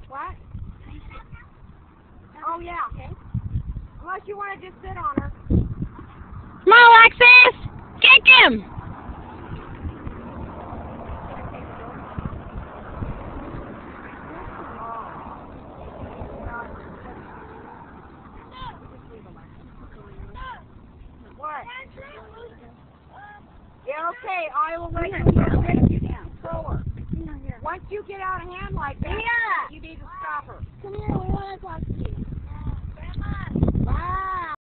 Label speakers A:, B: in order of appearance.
A: What? Oh, yeah. Okay. Unless you want to just sit on her.
B: Come on, Alexis! Kick him!
A: What? Yeah, okay, I will let you throw her. Once you get out of hand like that, you need to stop her.
C: Come here, we want to talk to you.
A: Bye.